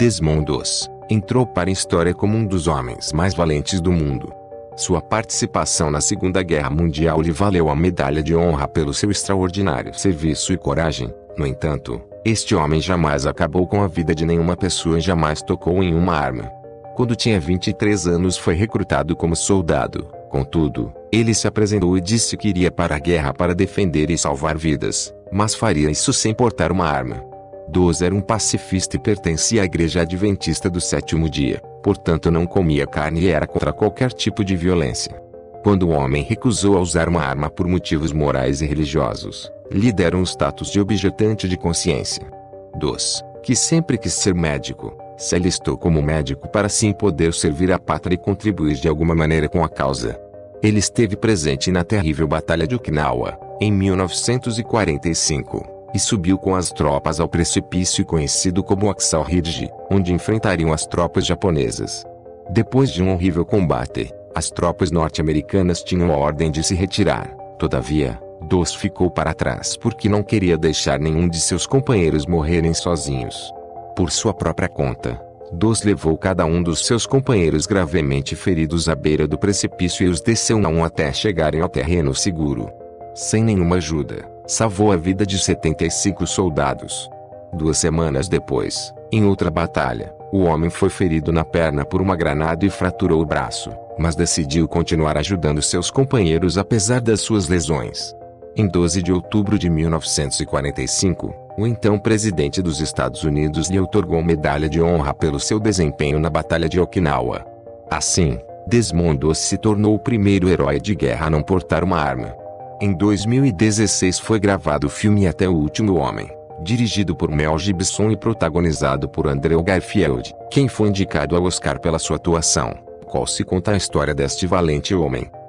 Desmond Doss entrou para a história como um dos homens mais valentes do mundo. Sua participação na Segunda Guerra Mundial lhe valeu a medalha de honra pelo seu extraordinário serviço e coragem. No entanto, este homem jamais acabou com a vida de nenhuma pessoa e jamais tocou em uma arma. Quando tinha 23 anos foi recrutado como soldado. Contudo, ele se apresentou e disse que iria para a guerra para defender e salvar vidas, mas faria isso sem portar uma arma. Doss era um pacifista e pertencia à Igreja Adventista do Sétimo Dia, portanto não comia carne e era contra qualquer tipo de violência. Quando o homem recusou a usar uma arma por motivos morais e religiosos, lhe deram o status de objetante de consciência. Doss, que sempre quis ser médico, se alistou como médico para assim poder servir à pátria e contribuir de alguma maneira com a causa. Ele esteve presente na terrível Batalha de Okinawa, em 1945, e subiu com as tropas ao precipício conhecido como Axel Ridge, onde enfrentariam as tropas japonesas. Depois de um horrível combate, as tropas norte-americanas tinham a ordem de se retirar. Todavia, Doss ficou para trás porque não queria deixar nenhum de seus companheiros morrerem sozinhos. Por sua própria conta, Doss levou cada um dos seus companheiros gravemente feridos à beira do precipício e os desceu um a um até chegarem ao terreno seguro. Sem nenhuma ajuda, salvou a vida de 75 soldados. 2 semanas depois, em outra batalha, o homem foi ferido na perna por uma granada e fraturou o braço, mas decidiu continuar ajudando seus companheiros apesar das suas lesões. Em 12 de outubro de 1945, o então presidente dos Estados Unidos lhe outorgou a medalha de honra pelo seu desempenho na Batalha de Okinawa. Assim, Desmond Doss se tornou o primeiro herói de guerra a não portar uma arma. Em 2016 foi gravado o filme Até o Último Homem, dirigido por Mel Gibson e protagonizado por Andrew Garfield, quem foi indicado ao Oscar pela sua atuação, qual se conta a história deste valente homem.